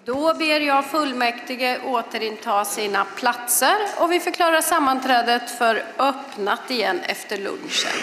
Då ber jag fullmäktige återinta sina platser och vi förklarar sammanträdet för öppnat igen efter lunchen.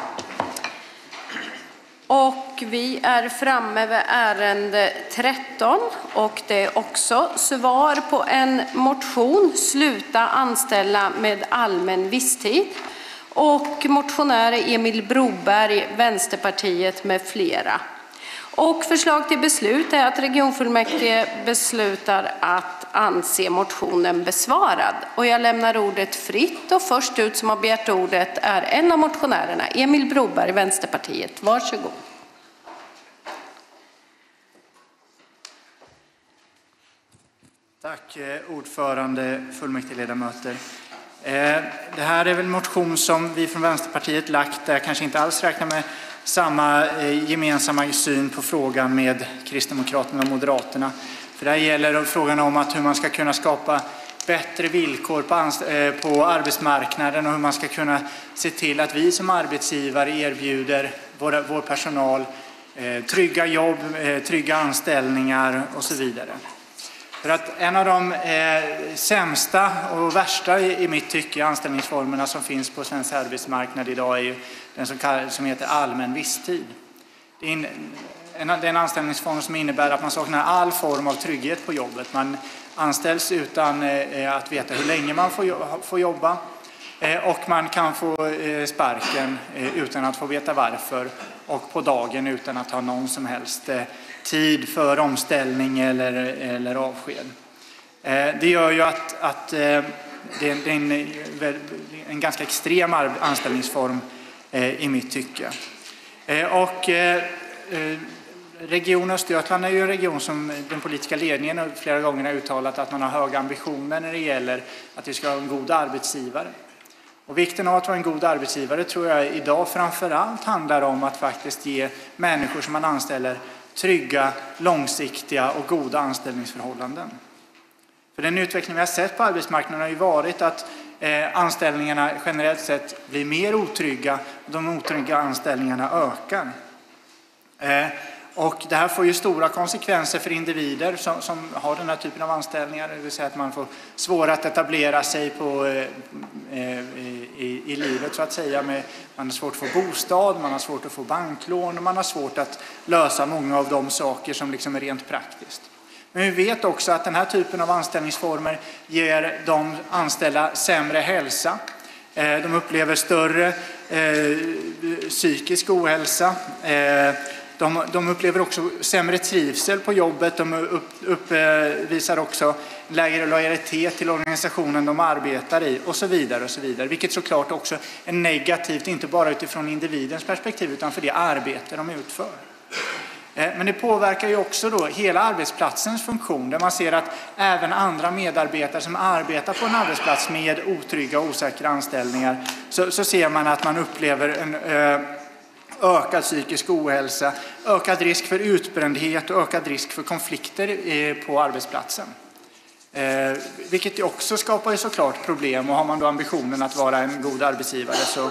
Och vi är framme vid ärende 13 och det är också svar på en motion, sluta anställa med allmän visstid. Och motionär Emil Broberg, Vänsterpartiet med flera. Och förslag till beslut är att regionfullmäktige beslutar att anse motionen besvarad. Och jag lämnar ordet fritt och först ut som har begärt ordet är en av motionärerna, Emil Broberg, Vänsterpartiet. Varsågod. Tack ordförande, fullmäktigeledamöter. Det här är väl en motion som vi från Vänsterpartiet lagt där jag kanske inte alls räknar med samma gemensamma syn på frågan med Kristdemokraterna och Moderaterna. För det här gäller frågan om hur man ska kunna skapa bättre villkor på arbetsmarknaden och hur man ska kunna se till att vi som arbetsgivare erbjuder vår personal trygga jobb, trygga anställningar och så vidare. För att en av de sämsta och värsta i mitt tycke anställningsformerna som finns på svensk arbetsmarknad idag är ju den som heter allmän visstid. Det är en anställningsform som innebär att man saknar all form av trygghet på jobbet. Man anställs utan att veta hur länge man får jobba och man kan få sparken utan att få veta varför och på dagen utan att ha någon som helst tid för omställning eller avsked. Det gör ju att det är en ganska extrem anställningsform i mitt tycke. Och Region Östergötland är ju en region som den politiska ledningen flera gånger har uttalat att man har höga ambitioner när det gäller att vi ska ha en god arbetsgivare. Och vikten av att vara en god arbetsgivare tror jag idag framförallt handlar om att faktiskt ge människor som man anställer trygga, långsiktiga och goda anställningsförhållanden. För den utveckling vi har sett på arbetsmarknaden har ju varit att anställningarna generellt sett blir mer otrygga och de otrygga anställningarna ökar. Och det här får ju stora konsekvenser för individer som har den här typen av anställningar. Det vill säga att man får svårare att etablera sig i livet så att säga. Man har svårt att få bostad, man har svårt att få banklån och man har svårt att lösa många av de saker som liksom är rent praktiskt. Men vi vet också att den här typen av anställningsformer ger de anställda sämre hälsa. De upplever större psykisk ohälsa. De upplever också sämre trivsel på jobbet. De uppvisar också lägre lojalitet till organisationen de arbetar i och så vidare och så vidare. Vilket såklart också är negativt, inte bara utifrån individens perspektiv utan för det arbete de utför. Men det påverkar ju också då hela arbetsplatsens funktion där man ser att även andra medarbetare som arbetar på en arbetsplats med otrygga och osäkra anställningar så ser man att man upplever en ökad psykisk ohälsa, ökad risk för utbrändhet och ökad risk för konflikter på arbetsplatsen. Vilket också skapar ju såklart problem och har man då ambitionen att vara en god arbetsgivare så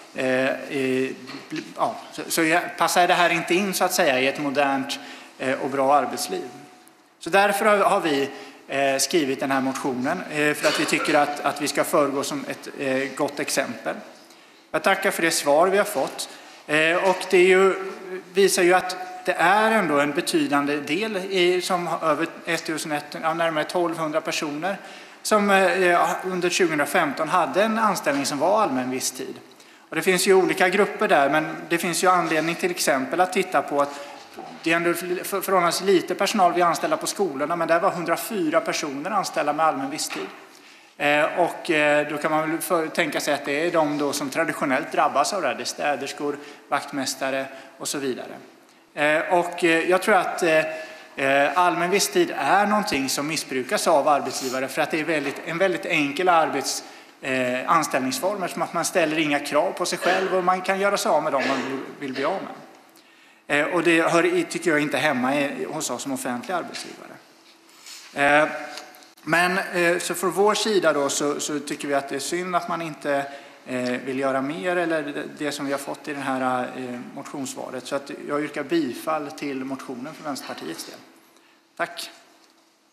passar det här inte in så att säga i ett modernt och bra arbetsliv. Så därför har vi skrivit den här motionen för att vi tycker att vi ska föregå som ett gott exempel. Jag tackar för det svar vi har fått och det visar ju att det är ändå en betydande del som över närmare 1200 personer som under 2015 hade en anställning som var allmän visstid. Och det finns ju olika grupper där, men det finns ju anledning till exempel att titta på att det är ändå förhållandevis lite personal vi anställer på skolorna, men där var 104 personer anställda med allmän visstid. Och då kan man väl tänka sig att det är de då som traditionellt drabbas av det här, det är städerskor, vaktmästare och så vidare. Och jag tror att allmän visstid är någonting som missbrukas av arbetsgivare för att det är en väldigt enkel anställningsform eftersom att man ställer inga krav på sig själv och man kan göra sig av med dem man vill bli av med. Och det tycker jag inte hemma hos oss som offentliga arbetsgivare. Men så från vår sida då så tycker vi att det är synd att man inte vill göra mer eller det som vi har fått i det här motionssvaret. Så att jag yrkar bifall till motionen för Vänsterpartiets del. Tack.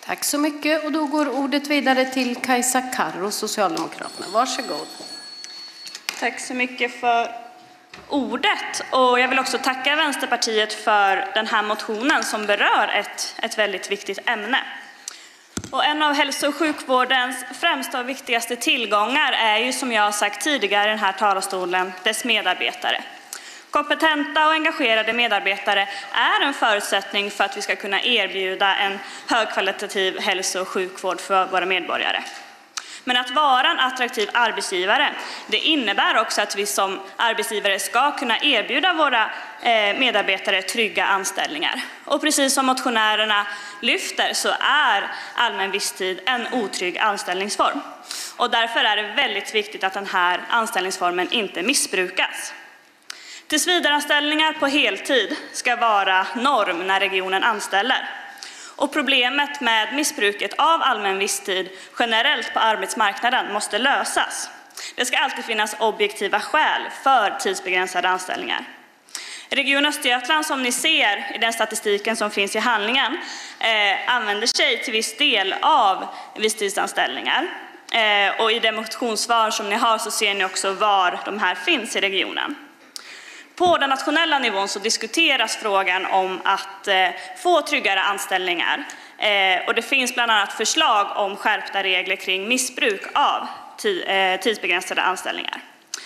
Tack så mycket, och då går ordet vidare till Kajsa Karro, Socialdemokraterna. Varsågod. Tack så mycket för ordet, och jag vill också tacka Vänsterpartiet för den här motionen som berör ett väldigt viktigt ämne. Och en av hälso- och sjukvårdens främsta och viktigaste tillgångar är ju, som jag har sagt tidigare i den här talarstolen, dess medarbetare. Kompetenta och engagerade medarbetare är en förutsättning för att vi ska kunna erbjuda en högkvalitativ hälso- och sjukvård för våra medborgare. Men att vara en attraktiv arbetsgivare, det innebär också att vi som arbetsgivare ska kunna erbjuda våra medarbetare trygga anställningar. Och precis som motionärerna lyfter så är allmän visstid en otrygg anställningsform. Och därför är det väldigt viktigt att den här anställningsformen inte missbrukas. Tillsvidareanställningar på heltid ska vara norm när regionen anställer. Och problemet med missbruket av allmän visstid generellt på arbetsmarknaden måste lösas. Det ska alltid finnas objektiva skäl för tidsbegränsade anställningar. Region Östergötland, som ni ser i den statistiken som finns i handlingen, använder sig till viss del av visstidsanställningar. Och i det motionssvar som ni har så ser ni också var de här finns i regionen. På den nationella nivån så diskuteras frågan om att få tryggare anställningar. Och det finns bland annat förslag om skärpta regler kring missbruk av tidsbegränsade anställningar.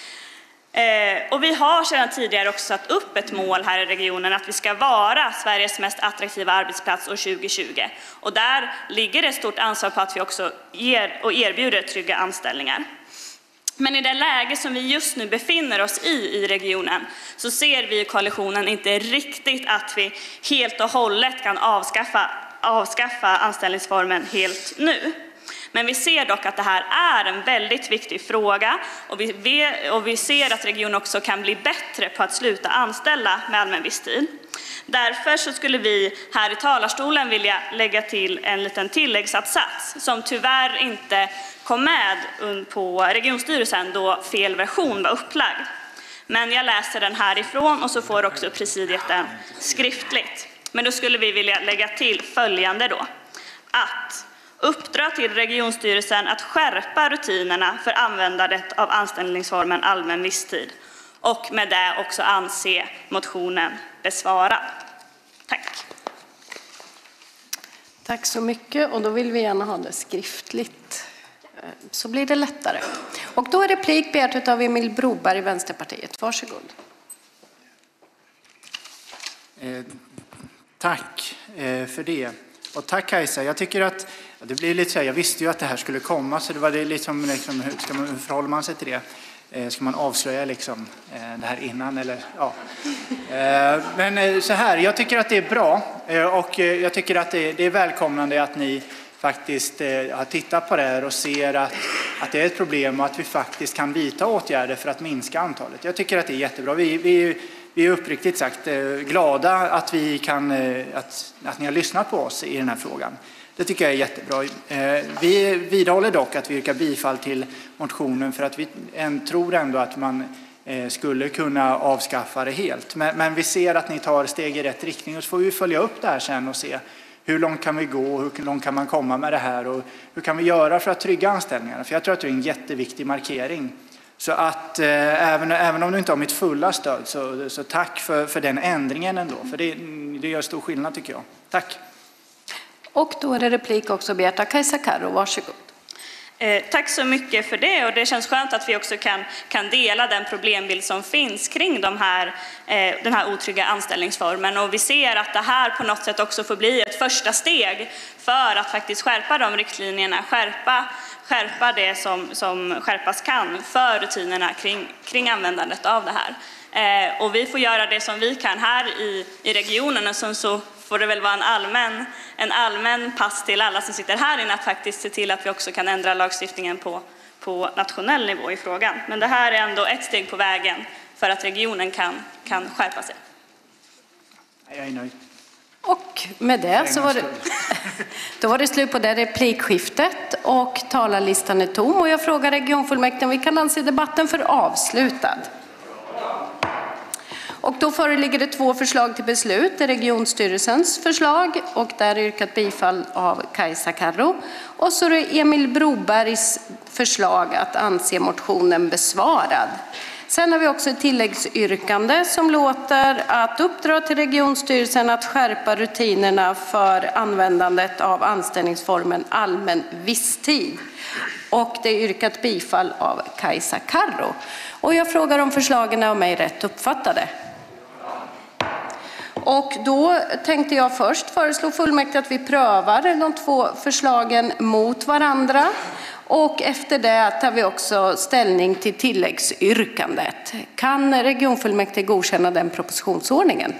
Och vi har sedan tidigare också satt upp ett mål här i regionen att vi ska vara Sveriges mest attraktiva arbetsplats år 2020. Och där ligger det ett stort ansvar på att vi också erbjuder trygga anställningar. Men i det läge som vi just nu befinner oss i regionen så ser vi i koalitionen inte riktigt att vi helt och hållet kan avskaffa anställningsformen helt nu. Men vi ser dock att det här är en väldigt viktig fråga, och vi ser att regionen också kan bli bättre på att sluta anställa med allmän visstid. Därför så skulle vi här i talarstolen vilja lägga till en liten tilläggsatsats som tyvärr inte kom med på regionstyrelsen då fel version var upplagd. Men jag läser den härifrån och så får också presidiet den skriftligt. Men då skulle vi vilja lägga till följande då. Att uppdra till regionstyrelsen att skärpa rutinerna för användandet av anställningsformen allmän visstid. Och med det också anse motionen besvarad. Tack. Tack så mycket, och då vill vi gärna ha det skriftligt. Så blir det lättare. Och då är replik begärt av Emil Broberg, Vänsterpartiet. Varsågod. Tack för det. Och tack Kajsa. Jag tycker att det blir lite så här, jag visste ju att det här skulle komma, så det var det liksom hur förhåller man sig till det? Ska man avslöja liksom det här innan eller ja. Men så här, jag tycker att det är bra, och jag tycker att det är välkomnande att ni faktiskt har tittat på det här och ser att det är ett problem och att vi faktiskt kan vidta åtgärder för att minska antalet. Jag tycker att det är jättebra. Vi är uppriktigt sagt glada att att ni har lyssnat på oss i den här frågan. Det tycker jag är jättebra. Vi vidhåller dock att vi yrkar bifall till motionen för att vi tror ändå att man skulle kunna avskaffa det helt. Men vi ser att ni tar steg i rätt riktning, och så får vi följa upp det här sen och se hur långt kan vi gå, hur långt kan man komma med det här och hur kan vi göra för att trygga anställningarna. För jag tror att det är en jätteviktig markering. Så att även om du inte har mitt fulla stöd så tack för den ändringen ändå. För det gör stor skillnad tycker jag. Tack. Och då är det replik också begärt av Kajsa Karro. Varsågod. Tack så mycket för det, och det känns skönt att vi också kan dela den problembild som finns kring den här otrygga anställningsformen, och vi ser att det här på något sätt också får bli ett första steg för att faktiskt skärpa de riktlinjerna, skärpa det som skärpas kan för rutinerna kring användandet av det här. Och vi får göra det som vi kan här i regionen, och så får det väl vara en allmän pass till alla som sitter här inne att faktiskt se till att vi också kan ändra lagstiftningen på nationell nivå i frågan. Men det här är ändå ett steg på vägen för att regionen kan skärpa sig. Jag är nöjd. Och med det så var det slut på det replikskiftet, och talarlistan är tom, och jag frågar regionfullmäktige om vi kan anse debatten för avslutad. Och då föreligger det 2 förslag till beslut. Det är regionstyrelsens förslag och där är yrkat bifall av Kajsa Karro. Och så är det Emil Brobergs förslag att anse motionen besvarad. Sen har vi också ett tilläggsyrkande som låter att uppdra till regionstyrelsen att skärpa rutinerna för användandet av anställningsformen allmän visstid. Och det är yrkat bifall av Kajsa Karro. Och jag frågar om förslagen är av mig rätt uppfattade. Och då tänkte jag först föreslå fullmäktige att vi prövar de 2 förslagen mot varandra. Och efter det tar vi också ställning till tilläggsyrkandet. Kan regionfullmäktige godkänna den propositionsordningen?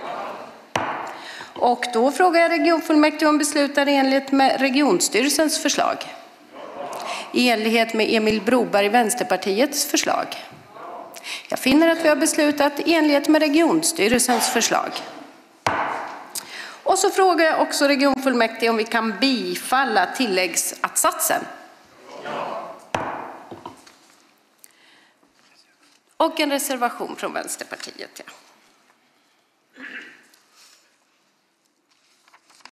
Och då frågar jag regionfullmäktige om beslutar i enlighet med regionstyrelsens förslag. I enlighet med Emil Broberg, Vänsterpartiets förslag. Jag finner att vi har beslutat i enlighet med regionstyrelsens förslag. Och så frågar jag också regionfullmäktige om vi kan bifalla tilläggsatsatsen. Och en reservation från Vänsterpartiet. Ja.